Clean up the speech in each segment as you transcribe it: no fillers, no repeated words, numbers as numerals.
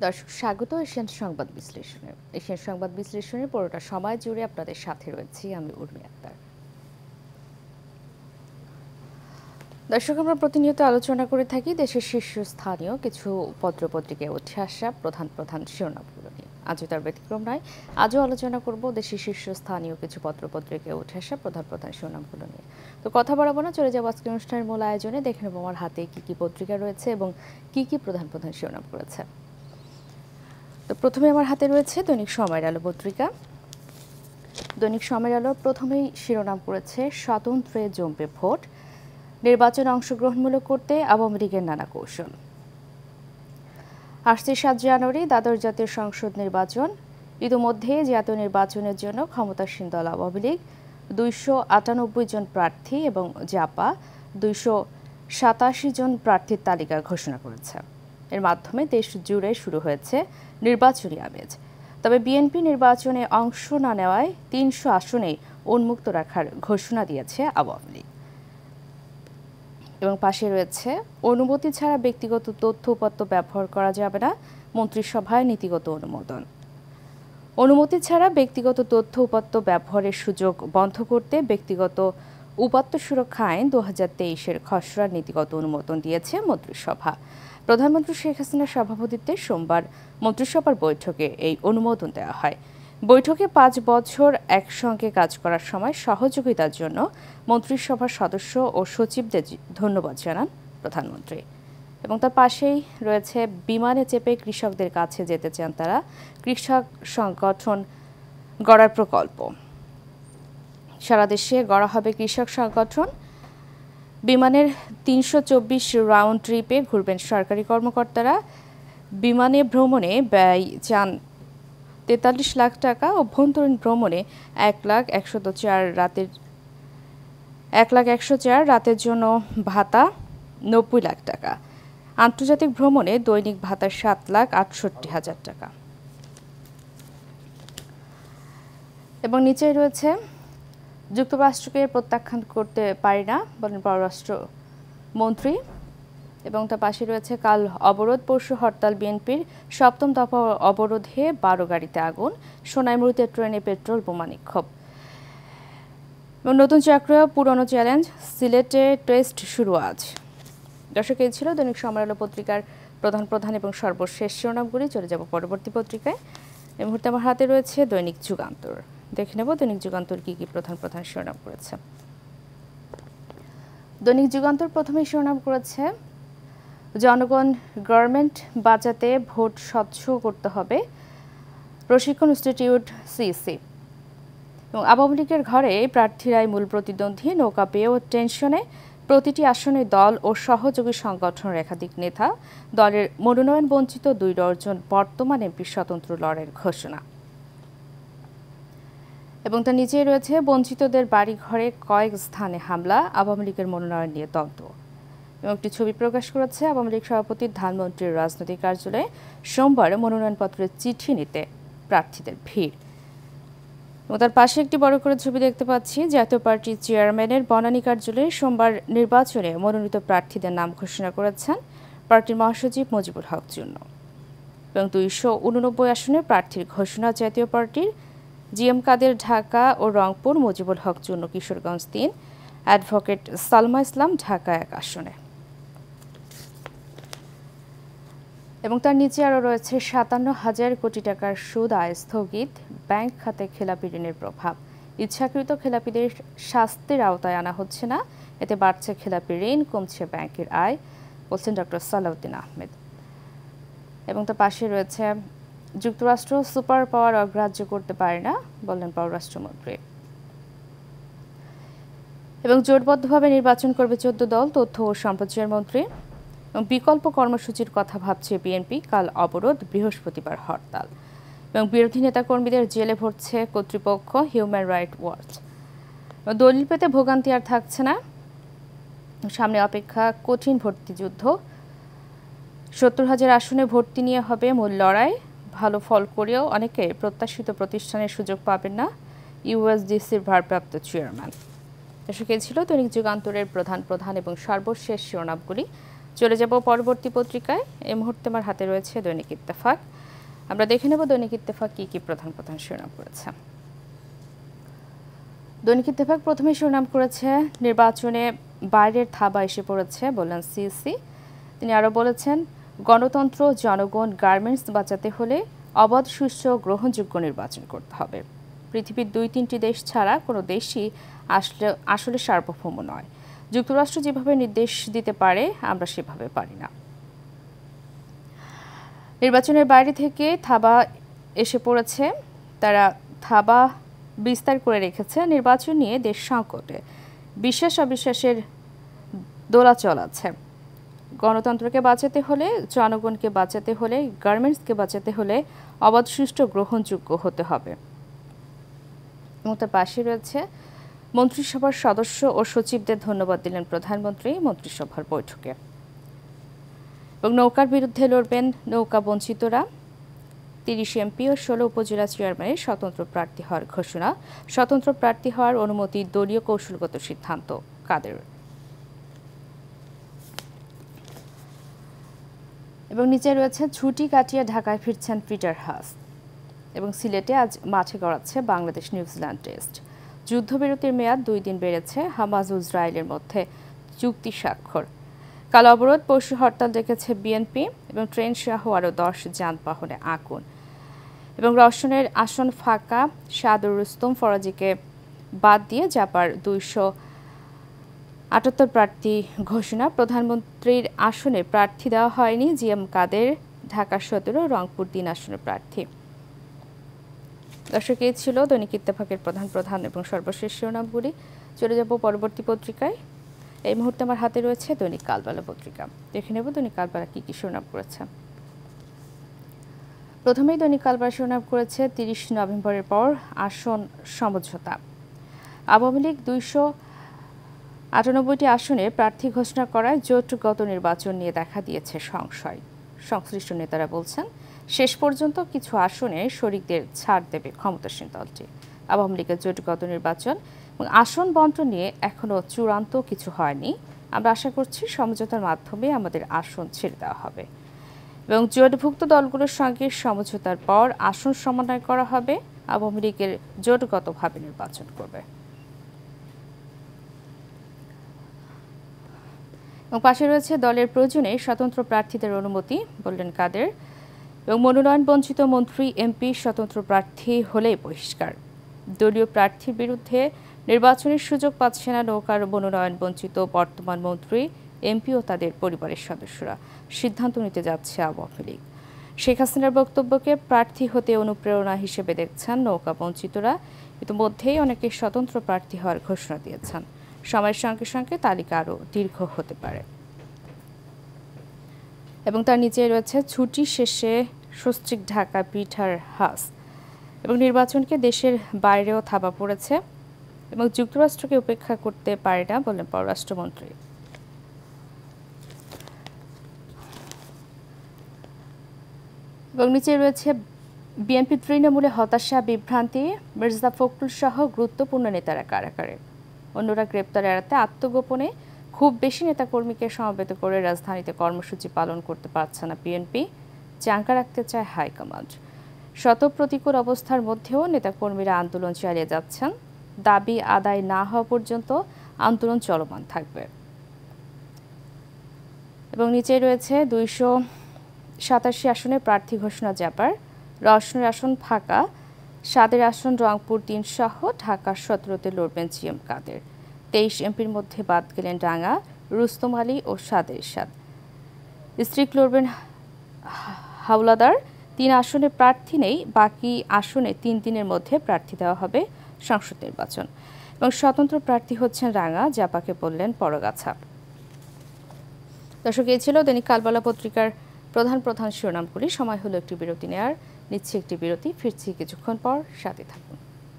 দর্শক স্বাগত এশিয়ান সংবাদ বিশ্লেষণে। এশিয়ান সংবাদ বিশ্লেষণের পুরোটা সময় জুড়ে আপনাদের সাথে রয়েছি আমি উর্মি আক্তার। দর্শক, আমরা প্রতিনিয়ত আলোচনা করে থাকি দেশের শীর্ষস্থানীয় কিছু পত্রপত্রিকায় উঠে আসা প্রধান প্রধান শিরোনামগুলো নিয়ে। আজও তার ব্যতিক্রম নয়। আজও আলোচনা করব দেশের শীর্ষস্থানীয় কিছু পত্রপত্রিকায় উঠে আসা প্রধান প্রধান শিরোনামগুলো নিয়ে। তো কথা বাড়াবো না, চলে যাবো আজকের অনুষ্ঠানের মূল আয়োজনে। দেখে নেব আমার হাতে কি কি পত্রিকা রয়েছে এবং কি প্রধান প্রধান শিরোনাম রয়েছে। তো প্রথমে আমার হাতে রয়েছে দৈনিক সময়ের আলো পত্রিকা। দৈনিক সময়ের আলো প্রথমেই শিরোনাম করেছে স্বতন্ত্রে জমবে ভোট, নির্বাচনে অংশগ্রহণমূলক করতে আওয়ামী লীগের নানা কৌশল। আসছে 7 জানুয়ারি দ্বাদশ জাতীয় সংসদ নির্বাচন। ইতিমধ্যে জাতীয় নির্বাচনের জন্য ক্ষমতাসীন দল আওয়ামী লীগ 298 জন প্রার্থী এবং জাপা 287 জন প্রার্থীর তালিকা ঘোষণা করেছে। এর মাধ্যমে দেশ জুড়ে শুরু হয়েছে নির্বাচনী আমেজ। তবে বিএনপি নির্বাচনে অংশ না নেওয়ায় 300 আসনেই উন্মুক্ত রাখার ঘোষণা দিয়েছে আওয়ামী লীগ। এবং পাশে রয়েছে অনুমতি ছাড়া ব্যক্তিগত তথ্য উপাত্ত ব্যবহার করা যাবে না, মন্ত্রিসভায় নীতিগত অনুমোদন। অনুমতি ছাড়া ব্যক্তিগত তথ্য উপাত্ত ব্যবহারের সুযোগ বন্ধ করতে ব্যক্তিগত উপাত্ত সুরক্ষা আইন 2023-এর খসড়ার নীতিগত অনুমোদন দিয়েছে মন্ত্রিসভা। প্রধানমন্ত্রী শেখ হাসিনার সভাপতিত্বে সোমবার মন্ত্রিসভার বৈঠকে এই অনুমোদন দেওয়া হয়। বৈঠকে 5 বছর একসঙ্গে কাজ করার সময় সহযোগিতার জন্য মন্ত্রিসভার সদস্য ও সচিবদের ধন্যবাদ জানান প্রধানমন্ত্রী। এবং তার পাশেই রয়েছে বিমানে চেপে কৃষকদের কাছে যেতে চান তারা, কৃষক সংগঠন গড়ার প্রকল্প। সারা দেশে গড়া হবে কৃষক সংগঠন। বিমানের 324 রাউন্ড ট্রিপে ঘুরবেন সরকারি কর্মকর্তারা। বিমানে ভ্রমণে ব্যয় চান 43 লাখ টাকা, অভ্যন্তরীণ ভ্রমণে 1,104 রাতের জন্য ভাতা 90 লাখ টাকা। আন্তর্জাতিক ভ্রমণে দৈনিক ভাতা 7,68,000 টাকা। এবং নিচে রয়েছে যুক্তরাষ্ট্রকে প্রত্যাখ্যান করতে পারি না বলেন পররাষ্ট্রমন্ত্রী। এবং তার পাশে রয়েছে কাল অবরোধ, পরশু হরতাল বিএনপির। 7ম দফা অবরোধে 12 গাড়িতে আগুন, সোনাইমুড়িতে ট্রেনে পেট্রোল বোমা নিক্ষোভ। এবং নতুন চক্র পুরনো চ্যালেঞ্জ, সিলেটে টেস্ট শুরু আজ। দর্শক, এই ছিল দৈনিক সময়ের আলো পত্রিকার প্রধান প্রধান এবং সর্বশেষ শিরোনামগুলি। চলে যাব পরবর্তী পত্রিকায়। এই মুহূর্তে আমার হাতে রয়েছে দৈনিক যুগান্তর। দেখে নেব দৈনিক যুগান্তর কি প্রধান প্রধান শিরোনাম করেছে। দৈনিক যুগান্তর প্রথমেই শিরোনাম করেছে জনগণ গভর্নমেন্ট বাঁচাতে ভোট স্বচ্ছ করতে হবে, প্রশিক্ষণ ইনস্টিটিউট সিইসি। এবং আওয়ামী লীগের ঘরে প্রার্থীরাই মূল প্রতিদ্বন্দ্বী, নৌকা পেয়েও টেনশনে। প্রতিটি আসনে দল ও সহযোগী সংগঠনের একাধিক নেতা। দলের মনোনয়ন বঞ্চিত 2 ডজন বর্তমান এমপির স্বতন্ত্র লড়াইয়ের ঘোষণা। এবং তার নিচেই রয়েছে বঞ্চিতদের বাড়ি ঘরে কয়েক স্থানে হামলা, আওয়ামী লীগের মনোনয়ন নিয়ে দ্বন্দ্ব। এবং একটি ছবি প্রকাশ করেছে আওয়ামী লীগ সভাপতি ধানমন্ত্রীর রাজনৈতিক কার্যালয়ে। সোমবার মনোনয়নপত্রের চিঠি নিতে প্রার্থীদের ভিড়। এবং তার পাশে একটি বড় করে ছবি দেখতে পাচ্ছি জাতীয় পার্টির চেয়ারম্যানের বনানী কার্যালয়ে। সোমবার নির্বাচনে মনোনীত প্রার্থীদের নাম ঘোষণা করেছেন পার্টির মহাসচিব মুজিবুল হক চূন্য। এবং 289 আসনে প্রার্থীর ঘোষণা জাতীয় পার্টির। জিএম কাদের ঢাকা ও রংপুর, মুজিবুল হক চূন্য কিশোরগঞ্জ 3, অ্যাডভোকেট সালমা ইসলাম ঢাকা 1 আসনে। এবং তার নিচে আরও রয়েছে 57,000 কোটি টাকার সুদ আয় স্থগিত, ব্যাংক খাতে খেলাপি ঋণের প্রভাব। ইচ্ছাকৃত খেলাপিদের শাস্তির আওতায় আনা হচ্ছে না, এতে বাড়ছে খেলাপি ঋণ, কমছে ব্যাংকের আয়, বলছেন ডক্টর সালাউদ্দিন আহমেদ। এবং তার পাশে রয়েছে যুক্তরাষ্ট্র সুপার পাওয়ার অগ্রাহ্য করতে পারে না, বললেন পররাষ্ট্রমন্ত্রী। এবং জোটবদ্ধভাবে নির্বাচন করবে 14 দল, তথ্য ও সম্প্রচার মন্ত্রী। বিকল্প কর্মসূচির কথা ভাবছে বিএনপি, কাল অবরোধ, বৃহস্পতিবার হরতাল। এবং বিরোধী নেতাকর্মীদের জেলে ভরছে কর্তৃপক্ষ, হিউম্যান রাইটস ওয়াচ। দলিল পেতে ভোগান্তি আর থাকছে না, সামনে অপেক্ষা কঠিন ভর্তি যুদ্ধ। 70,000 আসনে ভর্তি নিয়ে হবে মূল লড়াই, ভালো ফল করেও অনেকে প্রত্যাশিত প্রতিষ্ঠানের সুযোগ পাবেন না, ইউএসডিসির ভারপ্রাপ্ত চেয়ারম্যান। দর্শক, এই ছিল দৈনিক যুগান্তরের প্রধান প্রধান এবং সর্বশেষ শিরোনামগুলি। চলে যাব পরবর্তী পত্রিকায়। এই মুহূর্তে আমার হাতে রয়েছে দৈনিক ইত্তেফাক। আমরা দেখে নেব দৈনিক ইত্তেফাক কি প্রধান প্রধান শিরোনাম করেছে। দৈনিক ইত্তেফাক প্রথমে শিরোনাম করেছে নির্বাচনে বাইরের থাবা এসে পড়েছে বললেন সিইসি। তিনি আরও বলেছেন, গণতন্ত্র, জনগণ, গার্মেন্টস বাঁচাতে হলে অবাধ, সুষ্ঠু, গ্রহণযোগ্য নির্বাচন করতে হবে। পৃথিবীর 2-3টি দেশ ছাড়া কোনো দেশই আসলে সার্বভৌম নয়। যুক্তরাষ্ট্র যেভাবে নির্দেশ দিতে পারে, আমরা সেভাবে পারি না। নির্বাচনের বাইরে থেকে থাবা এসে পড়েছে, তারা থাবা বিস্তার করে রেখেছে। নির্বাচন নিয়ে দেশ সংকটে, বিশ্বাস অবিশ্বাসের দোলাচল আছে। গণতন্ত্রকে বাঁচাতে হলে, জনগণকে বাঁচাতে হলে, গার্মেন্টসকে বাঁচাতে হলে অবাধ, সুষ্ঠু, গ্রহণযোগ্য হতে হবে। এবং তার পাশে রয়েছে মন্ত্রিসভার সদস্য ও সচিবদের ধন্যবাদ দিলেন প্রধানমন্ত্রী মন্ত্রিসভার বৈঠকে। এবং নৌকার বিরুদ্ধে লড়বেন নৌকা বঞ্চিতরা। 30 এমপি ও 16 উপজেলা চেয়ারম্যানের স্বতন্ত্র প্রার্থী হওয়ার ঘোষণা। স্বতন্ত্র প্রার্থী হওয়ার অনুমতি দলীয় কৌশলগত সিদ্ধান্ত কাদের। এবং নিচে রয়েছে ছুটি কাটিয়ে ঢাকায় ফিরছেন পিটার হাস। এবং সিলেটে আজ মাঠে গড়াচ্ছে বাংলাদেশ নিউজিল্যান্ড টেস্ট। যুদ্ধবিরতির মেয়াদ 2 দিন বেড়েছে। হামাস ও ইসরায়েলের মধ্যে চুক্তি স্বাক্ষর। কাল অবরোধ, পশু হরতাল ডেকেছে বিএনপি। এবং ট্রেন সহ আরও 10 যানবাহনে আগুন। এবং রওশনের আসন ফাঁকা, সাদুর রুস্তম ফরাজিকে বাদ দিয়ে জাপার 278 প্রার্থী ঘোষণা। প্রধানমন্ত্রীর আসনে প্রার্থী দেওয়া হয়নি। জিএম কাদের ঢাকা 17, রংপুর 3 আসনের প্রার্থী। দর্শক, এই ছিল দৈনিক ইত্তেফাকের প্রধান এবং সর্বশেষ শিরোনামগুলি। চলে যাব পরবর্তী পত্রিকায়। এই মুহূর্তে আমার হাতে রয়েছে দৈনিক কালবেলা পত্রিকা। দেখে নেব দৈনিক কালবেলা কি শিরোনাম করেছে। প্রথমেই দৈনিক কালবেলা শিরোনাম করেছে 30 নভেম্বরের পর আসন সমঝোতা। আওয়ামী লীগ 298টি আসনে প্রার্থী ঘোষণা করায় জোটগত নির্বাচন নিয়ে দেখা দিয়েছে সংশয়। সংশ্লিষ্ট নেতারা বলছেন, শেষ পর্যন্ত কিছু আসনে শরিকদের ছাড় দেবে ক্ষমতাসীন দলটি। আওয়ামী লীগের জোটগত নির্বাচন এবং আসন বন্টন নিয়ে এখনও চূড়ান্ত কিছু হয়নি। আমরা আশা করছি সমঝোতার মাধ্যমে আমাদের আসন ছেড়ে দেওয়া হবে এবং জোটভুক্ত দলগুলোর সঙ্গে সমঝোতার পর আসন সমন্বয় করা হবে। আওয়ামী লীগের জোটগতভাবে নির্বাচন করবে। এবং পাশে রয়েছে দলের প্রয়োজনে স্বতন্ত্র প্রার্থীদের অনুমতি বললেন কাদের। এবং মনোনয়ন বঞ্চিত মন্ত্রী, এমপি স্বতন্ত্র প্রার্থী হলে বহিষ্কার। দলীয় প্রার্থীর বিরুদ্ধে নির্বাচনের সুযোগ পাচ্ছে না নৌকার মনোনয়ন বঞ্চিত বর্তমান মন্ত্রী, এমপি ও তাদের পরিবারের সদস্যরা। সিদ্ধান্ত নিতে যাচ্ছে আওয়ামী লীগ। শেখ হাসিনার বক্তব্যকে প্রার্থী হতে অনুপ্রেরণা হিসেবে দেখছেন নৌকা বঞ্চিতরা। ইতিমধ্যেই অনেকে স্বতন্ত্র প্রার্থী হওয়ার ঘোষণা দিয়েছেন। সময়ের সঙ্গে সঙ্গে তালিকা আরও দীর্ঘ হতে পারে। এবং তার নিচে রয়েছে ছুটি শেষে সস্ত্রীক ঢাকা পিটার হাস। এবং নির্বাচনকে দেশের বাইরেও থাবা পড়েছে এবং যুক্তরাষ্ট্রকে উপেক্ষা করতে পারে না বললেন পররাষ্ট্রমন্ত্রী। এবং নিচে রয়েছে বিএনপি তৃণমূলে হতাশা, বিভ্রান্তি, মির্জা ফখরুল সহ গুরুত্বপূর্ণ নেতারা কারাগারে। অন্যরা গ্রেপ্তার এড়াতে আত্মগোপনে খুব বেশি নেতাকর্মীকে সমবেত করে রাজধানীতে কর্মসূচি পালন করতে পারছে না বিএনপি। চাঙ্গা রাখতে চায় হাইকমান্ড। শত প্রতিকূল অবস্থার মধ্যেও নেতাকর্মীরা আন্দোলন চালিয়ে যাচ্ছেন। দাবি আদায় না হওয়া পর্যন্ত আন্দোলন চলমান থাকবে। এবং নিচে রয়েছে 287 আসনে প্রার্থী ঘোষণা জাপার। রওশনের আসন ফাঁকা, সাদের আসন রংপুর 3 সহ ঢাকা 17তে লড়বেন জিএম কাদের। 23 এমপির মধ্যে বাদ গেলেন ডাঙ্গা, রুস্তম আলী ও সাদের ইরশাদ। স্ত্রীক লড়বেন হাওলাদার। 3 আসনে প্রার্থী নেই, বাকি আসনে 3 দিনের মধ্যে প্রার্থী দেওয়া হবে সংসদ নির্বাচন। এবং স্বতন্ত্র প্রার্থী হচ্ছেন রাঙা, জাপাকে বললেন পরগাছা। দর্শক, এই ছিল দৈনিক কালবেলা পত্রিকার প্রধান শিরোনামগুলি। সময় হলো একটি বিরতি নেয়ার। নিচ্ছে একটি বিরতি, ফিরছি কিছুক্ষণ পর, সাথে থাকুন।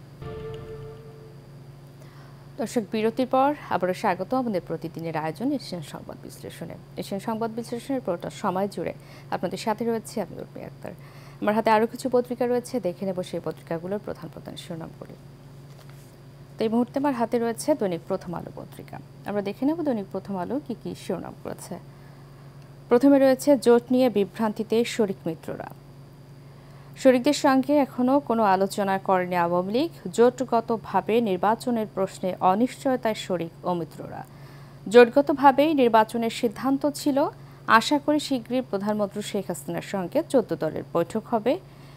দর্শক, বিরতির পর আবারও স্বাগত আমাদের প্রতিদিনের আয়োজন এশিয়ান সংবাদ বিশ্লেষণে। এশিয়ান সংবাদ বিশ্লেষণের পুরোটা সময় জুড়ে আপনাদের সাথে রয়েছে আমি উর্মি আক্তার। আমার হাতে আরও কিছু পত্রিকা রয়েছে, দেখে নেব সেই পত্রিকাগুলোর প্রধান শিরোনামগুলি। তো এই মুহূর্তে আমার হাতে রয়েছে দৈনিক প্রথম আলো পত্রিকা। আমরা দেখে নেব দৈনিক প্রথম আলো কি শিরোনাম করেছে। প্রথমে রয়েছে জোট নিয়ে বিভ্রান্তিতে শরিক মিত্ররা। শরিকদের সঙ্গে এখনও কোনো আলোচনা করেনি আওয়ামী লীগ। জোটগতভাবে নির্বাচনের প্রশ্নে অনিশ্চয়তায় শরিক ও মিত্ররা। জোটগতভাবেই নির্বাচনের সিদ্ধান্ত ছিল। আশা করি শীঘ্রই প্রধানমন্ত্রী শেখ হাসিনার সঙ্গে 14 দলের বৈঠক হবে।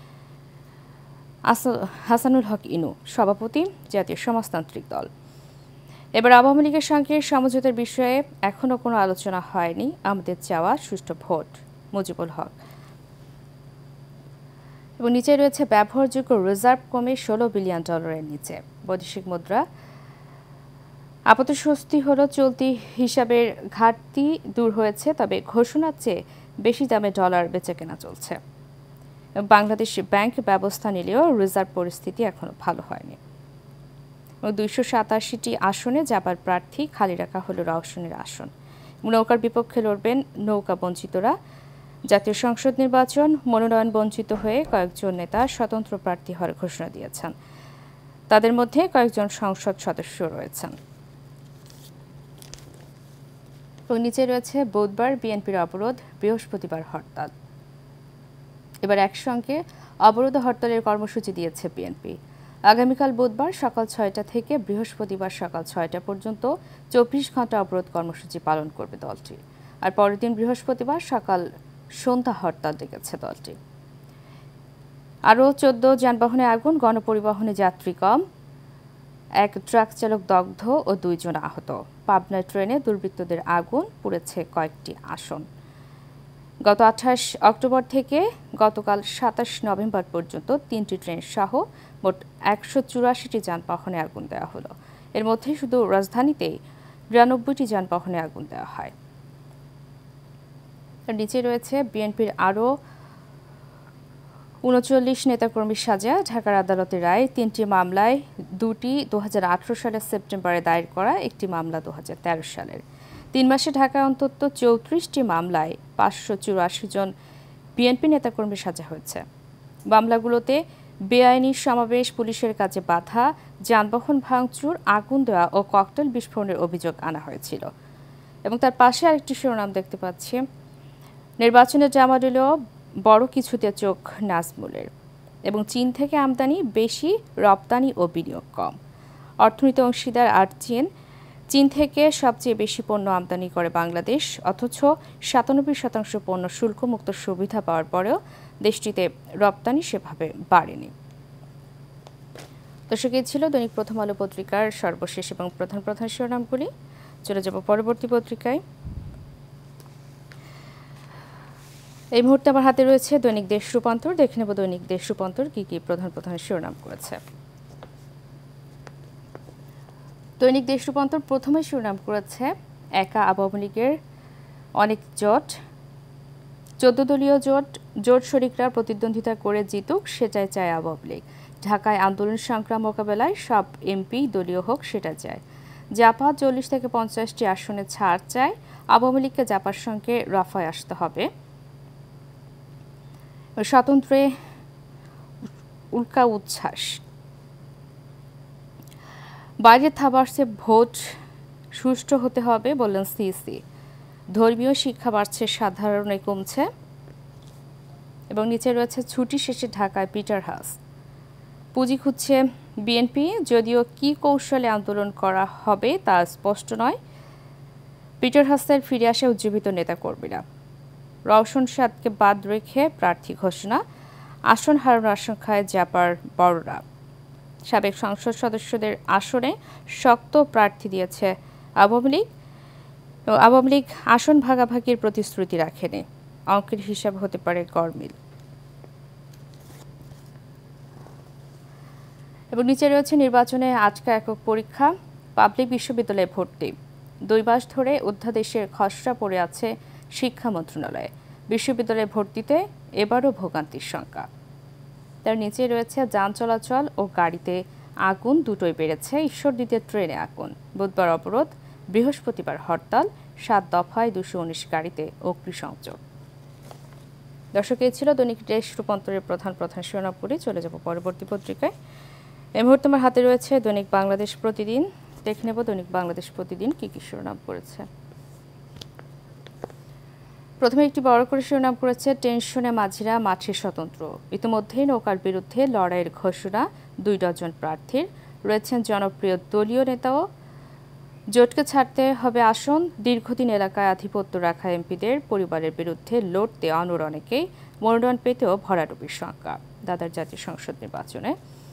হাসানুল হক ইনু, সভাপতি, জাতীয় সমাজতান্ত্রিক দল। এবার আওয়ামী লীগের সঙ্গে সমঝোতার বিষয়ে এখনও কোনো আলোচনা হয়নি। আমাদের চাওয়া সুষ্ঠু ভোট, মুজিবুল হক। এবং নিচে রয়েছে ব্যবহারযোগ্য রিজার্ভ কমে $16 বিলিয়ন নিচে। বৈদেশিক মুদ্রা। আপাতস্বস্তি হলো চলতি হিসাবের ঘাটতি দূর হয়েছে, তবে ঘোষণার চেয়ে বেশি দামে ডলার বেচাকেনা চলছে। বাংলাদেশ ব্যাংক ব্যবস্থা নিলেও রিজার্ভ পরিস্থিতি এখনো ভালো হয়নি। 287টি আসনে জাপার প্রার্থী, খালি রাখা হলো রওশনের আসন। নৌকার বিপক্ষে লড়বেন নৌকা বঞ্চিতরা। জাতীয় সংসদ নির্বাচন, মনোনয়ন বঞ্চিত হয়ে কয়েকজন নেতা স্বতন্ত্র প্রার্থী হওয়ার ঘোষণা দিয়েছেন। তাদের মধ্যে কয়েকজন সংসদ সদস্য রয়েছেন। নিচে রয়েছে বুধবার বিএনপির অবরোধ, বৃহস্পতিবার হরতাল। এবার একসঙ্গে অবরোধ হরতালের কর্মসূচি দিয়েছে বিএনপি। আগামীকাল বুধবার সকাল 6টা থেকে বৃহস্পতিবার সকাল 6টা পর্যন্ত 24 ঘন্টা অবরোধ কর্মসূচি পালন করবে দলটি। আর পরের দিন বৃহস্পতিবার সন্ধ্যা হরতাল ডেকেছে দলটি। আরও 14 যানবাহনে আগুন, গণপরিবহনে যাত্রী কম, এক ট্রাক চালক দগ্ধ ও 2 জন আহত। পাবনার ট্রেনে দুর্বৃত্তদের আগুন, পুড়েছে কয়েকটি আসন। গত 28 অক্টোবর থেকে গতকাল 27 নভেম্বর পর্যন্ত 3টি ট্রেন সহ মোট 184টি যানবাহনে আগুন দেওয়া হলো। এর মধ্যে শুধু রাজধানীতেই 92টি যানবাহনে আগুন দেওয়া হয়। নিচে রয়েছে বিএনপির আরও 39 নেতাকর্মীর সাজা। ঢাকার আদালতের রায়। 3টি মামলায়, 2টি 2018 সালের সেপ্টেম্বরে দায়ের করা, একটি মামলা 2013 সালের। 3 মাসে ঢাকায় অন্তত 34টি মামলায় 584 জন বিএনপি নেতাকর্মীর সাজা হয়েছে। মামলাগুলোতে বেআইনি সমাবেশ, পুলিশের কাজে বাধা, যানবাহন ভাঙচুর, আগুন দেওয়া ও ককটেল বিস্ফোরণের অভিযোগ আনা হয়েছিল। এবং তার পাশে আরেকটি শিরোনাম দেখতে পাচ্ছি, নির্বাচনের জামাডিলেও বড় কিছুতে চোখ নাজমুলের। এবং চীন থেকে আমদানি বেশি, রপ্তানি ও বিনিয়োগ কম। অর্থনীতি অংশীদার আর চীন থেকে সবচেয়ে বেশি পণ্য আমদানি করে বাংলাদেশ, অথচ 97% পণ্য শুল্কমুক্ত সুবিধা পাওয়ার পরেও দেশটিতে রপ্তানি সেভাবে বাড়েনি। দর্শক, এই ছিল দৈনিক প্রথম আলো পত্রিকার সর্বশেষ এবং প্রধান প্রধান শিরোনামগুলি। চলে যাব পরবর্তী পত্রিকায়। এই মুহূর্তে আমার হাতে রয়েছে দৈনিক দেশ রূপান্তর। দেখে নেব দৈনিক দেশ রূপান্তর কি কি প্রধান প্রধান শিরোনাম করেছে। দৈনিক দেশ রূপান্তর প্রথমে শিরোনাম করেছে, একা আওয়ামী লীগের অনেক জোট, 14 দলীয় জোট শরিকরা প্রতিদ্বন্দ্বিতা করে জিতুক, সেটাই চায় আওয়ামী লীগ। ঢাকায় আন্দোলন সংগ্রাম মোকাবেলায় সব এমপি দলীয় হোক, সেটা চায়। জাপা 40 থেকে 50টি আসনে ছাড় চায়। আওয়ামী লীগকে জাপার সঙ্গে রফায় আসতে হবে। স্বতন্ত্রে উল্কা উচ্ছ্বাস। বাইরের থাবার্সে ভোট সুষ্ঠু হতে হবে বললেন সিসি। ধর্মীয় শিক্ষা বাড়ছে, সাধারণে কমছে। এবং নিচে রয়েছে, ছুটি শেষে ঢাকায় পিটার হাউস। পুঁজি খুঁজছে বিএনপি, যদিও কি কৌশলে আন্দোলন করা হবে তা স্পষ্ট নয়। পিটার হাউসের ফিরে আসে উজ্জীবিত নেতাকর্মীরা। রওশন সাদকে বাদ রেখে প্রার্থী ঘোষণা। আসন হারানোর আশঙ্কায় জাপার বড়রা। সাবেক সংসদ সদস্যদের আসনে শক্ত প্রার্থী দিয়েছে আওয়ামী লীগ। আওয়ামী লীগ আসন ভাগাভাগির প্রতিশ্রুতি রাখেনি। অঙ্কের হিসাব হতে পারে গরমিল। এবং নিচে রয়েছে, নির্বাচনে আটকা একক পরীক্ষা, পাবলিক বিশ্ববিদ্যালয়ে ভর্তি। 2 মাস ধরে অধ্যাদেশের খসড়া পড়ে আছে শিক্ষা মন্ত্রণালয়ে। বিশ্ববিদ্যালয়ে ভর্তিতে এবারও ভোগান্তির শঙ্কা। তার নিচে রয়েছে, যান চলাচল ও গাড়িতে আগুন দুটোই বেড়েছে। ঈশ্বরদীতে ট্রেনে আগুন। বুধবার অবরোধ, বৃহস্পতিবার হরতাল, 7 দফায় 219 গাড়িতে অগ্নিসংযোগ। দর্শক, এই ছিল দৈনিক দেশ রূপান্তরের প্রধান প্রধান শিরোনামগুলি। চলে যাব পরবর্তী পত্রিকায়। এই মুহূর্তে আমার হাতে রয়েছে দৈনিক বাংলাদেশ প্রতিদিন। দেখে নেব দৈনিক বাংলাদেশ প্রতিদিন কি কি শিরোনাম করেছে। প্রথমে একটি বড় করে শিরোনাম করেছে টেনশনে মাঝিরা মাঠে স্বতন্ত্র। ইতিমধ্যেই নৌকার বিরুদ্ধে লড়াইয়ের ঘোষণা 2 ডজন প্রার্থীর। রয়েছেন জনপ্রিয় দলীয় নেতাও। জোটকে ছাড়তে হবে আসন। দীর্ঘদিন এলাকায় আধিপত্য রাখা এমপিদের পরিবারের বিরুদ্ধে লড়তে অনড় অনেকেই। মনোনয়ন পেতেও ভরাডুবির শঙ্কা দ্বাদশ জাতীয় সংসদ নির্বাচনে।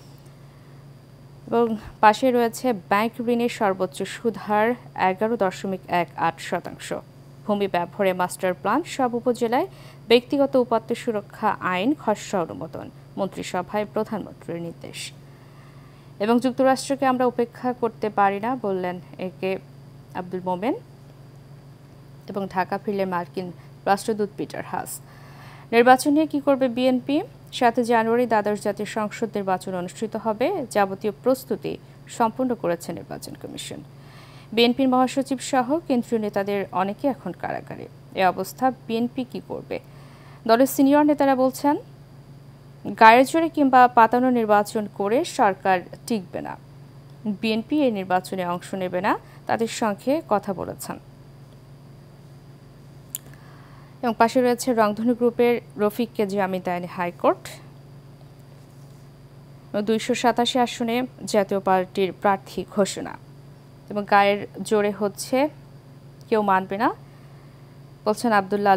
এবং পাশে রয়েছে ব্যাংক ঋণের সর্বোচ্চ সুদ হার 11.18%। ভূমি ব্যবহারে মাস্টার প্ল্যান সব উপজেলায়। ব্যক্তিগত উপাত্ত সুরক্ষা আইন খসড়া অনুমোদন। মন্ত্রিসভায় প্রধানমন্ত্রীর নির্দেশ। এবং যুক্তরাষ্ট্রকে আমরা উপেক্ষা করতে পারি না বললেন একে আব্দুল মোমেন। এবং ঢাকা ফিরলে মার্কিন রাষ্ট্রদূত পিটার হাস। নির্বাচন নিয়ে কী করবে বিএনপি? 7 জানুয়ারি দ্বাদশ জাতীয় সংসদ নির্বাচন অনুষ্ঠিত হবে। যাবতীয় প্রস্তুতি সম্পূর্ণ করেছে নির্বাচন কমিশন। বিএনপির মহাসচিব সহ কেন্দ্রীয় নেতাদের অনেকে এখন কারাগারে। এ অবস্থা বিএনপি কি করবে? দলের সিনিয়র নেতারা বলছেন, গায়ের জোরে কিংবা পাতানো নির্বাচন করে সরকার টিকবে না। বিএনপি এই নির্বাচনে অংশ নেবে না, তাদের সঙ্গে কথা বলেছেন। এবং পাশে রয়েছে রংধনু গ্রুপের রফিককে জামিন দেয়নি হাইকোর্ট। 287 আসনে জাতীয় পার্টির প্রার্থী ঘোষণা। এবং গায়ের জোরে হচ্ছে, কেউ মানবে না বলছেন আব্দুল্লাহ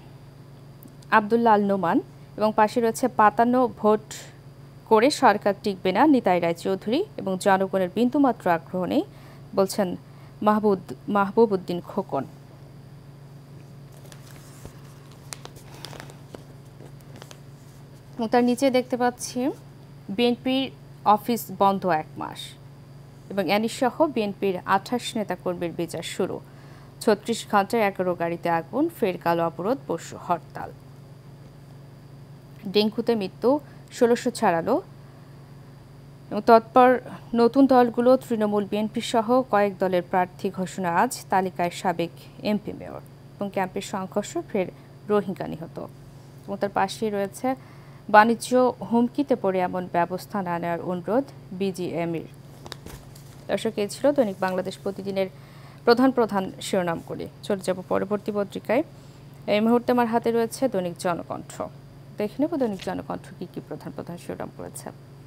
আল নোমান। এবং পাশে রয়েছে পাতানো ভোট করে সরকার টিকবে না নিতাই রায়চৌধুরী। এবং জনগণের বিন্দুমাত্র আগ্রহ নেই বলছেন মাহবুব উদ্দিন খোকন। তার নিচে দেখতে পাচ্ছি বিএনপির অফিস বন্ধ 1 মাস। এবং সহ বিএনপির 28 নেতাকর্মীর বিচার শুরু। 36 ঘন্টায় 11 গাড়িতে আগুন, ফের কালো অবরোধ, পশু হরতাল। ডেঙ্গুতে মৃত্যু 1600 ছাড়ালো। এবং তৎপর নতুন দলগুলো তৃণমূল বিএনপি সহ কয়েক দলের প্রার্থী ঘোষণা আজ। তালিকায় সাবেক এমপি মেয়র। এবং ক্যাম্পের সংঘর্ষ, ফের রোহিঙ্গা নিহত। এবং তার পাশেই রয়েছে বাণিজ্য হুমকিতে পড়ে এমন ব্যবস্থা না নেওয়ার অনুরোধ বিজিএমইর। দর্শক, এই ছিল দৈনিক বাংলাদেশ প্রতিদিনের প্রধান শিরোনামগুলি। চলে যাব পরবর্তী পত্রিকায়। এই মুহূর্তে আমার হাতে রয়েছে দৈনিক জনকণ্ঠ। দেখে নেব দৈনিক জনকণ্ঠ কি প্রধান শিরোনাম করেছে।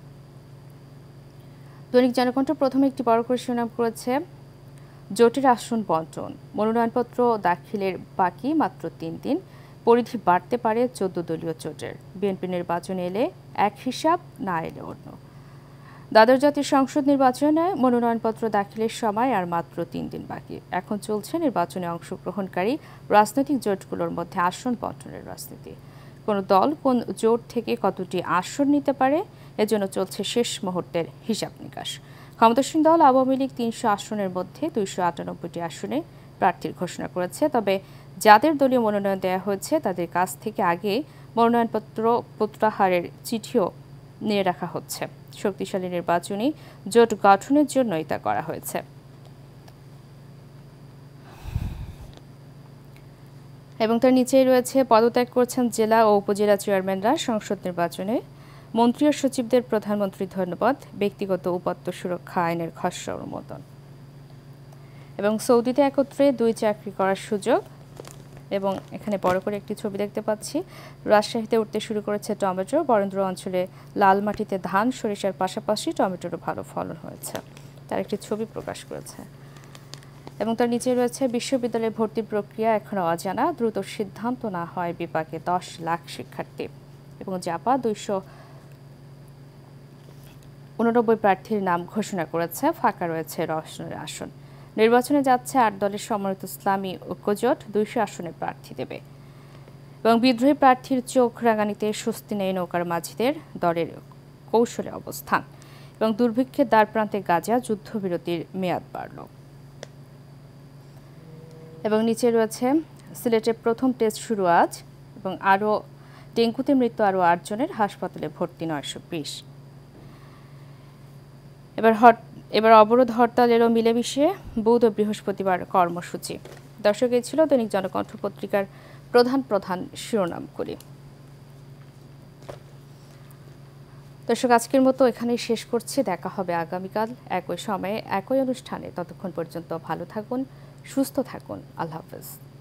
দৈনিক জনকণ্ঠ প্রথমে একটি বড় করে শিরোনাম করেছে জোটের আসন বণ্টন। মনোনয়নপত্র দাখিলের বাকি মাত্র 3 দিন। পরিধি বাড়তে পারে 14 দলীয় জোটের। বিএনপি নির্বাচনে এলে এক হিসাব, না এলে অন্য। দ্বাদশ জাতীয় সংসদ নির্বাচনে মনোনয়নপত্র দাখিলের সময় আর মাত্র 3 দিন বাকি। এখন চলছে নির্বাচনে অংশগ্রহণকারী রাজনৈতিক জোটগুলোর মধ্যে আসন বণ্টনের রাজনীতি। কোন দল কোন জোট থেকে কতটি আসন নিতে পারে, এজন্য চলছে শেষ মুহূর্তের হিসাব নিকাশ। ক্ষমতাসীন দল আওয়ামী লীগ 300 আসনের মধ্যে 298টি আসনে প্রার্থীর ঘোষণা করেছে। তবে যাদের দলীয় মনোনয়ন দেওয়া হয়েছে তাদের কাছ থেকে আগে মনোনয়নপত্র প্রত্যাহারের চিঠিও নিয়ে রাখা হচ্ছে। শক্তিশালী নির্বাচনী জোট গঠনের জন্যই তা করা হয়েছে। এবং তার নিচেই রয়েছে পদত্যাগ করছেন জেলা ও উপজেলা চেয়ারম্যানরা সংসদ নির্বাচনে। মন্ত্রী ও সচিবদের প্রধানমন্ত্রী ধন্যবাদ। ব্যক্তিগত উপাত্ত সুরক্ষা আইনের খসড়া অনুমোদন। এবং সৌদিতে একত্রে 2 চাকরি করার সুযোগ। এবং এখানে বড় করে একটি ছবি দেখতে পাচ্ছি। রাজশাহীতে উঠতে শুরু করেছে টমেটো। বরেন্দ্র অঞ্চলে লাল মাটিতে ধান, সরিষার পাশাপাশি টমেটোরও ভালো ফলন হয়েছে, তার একটি ছবি প্রকাশ করেছে। এবং তার নিচে রয়েছে বিশ্ববিদ্যালয়ে ভর্তি প্রক্রিয়া এখনও অজানা। দ্রুত সিদ্ধান্ত না হয় বিপাকে 10 লাখ শিক্ষার্থী। এবং জাপা 289 প্রার্থীর নাম ঘোষণা করেছে। ফাঁকা রয়েছে রওশনের আসন। নির্বাচনে যাচ্ছে 8 দলের সমন্বিত ইসলামী ঐক্যজোট। 200 আসনে প্রার্থী দেবে। এবং বিদ্রোহী প্রার্থীর চোখ রাঙানিতে স্বস্তি নেই নৌকার মাঝিদের। দলের কৌশলে অবস্থান। এবং দুর্ভিক্ষের দ্বারপ্রান্তে গাজা, যুদ্ধবিরতির মেয়াদ বাড়ল। এবং নিচে রয়েছে সিলেটে প্রথম টেস্ট শুরু আজ। এবং আরও ডেঙ্গুতে মৃত্যু আরও 8 জনের। হাসপাতালে ভর্তি 920। এবার অবরোধ হরতালেরও মিলেমিশে বুধ ও বৃহস্পতিবার কর্মসূচি। দর্শক, এই ছিল দৈনিক জনকণ্ঠ পত্রিকার প্রধান শিরোনামগুলি। দর্শক, আজকের মতো এখানেই শেষ করছি। দেখা হবে আগামীকাল একই সময়ে একই অনুষ্ঠানে। ততক্ষণ পর্যন্ত ভালো থাকুন, সুস্থ থাকুন। আল্লাহ হাফেজ।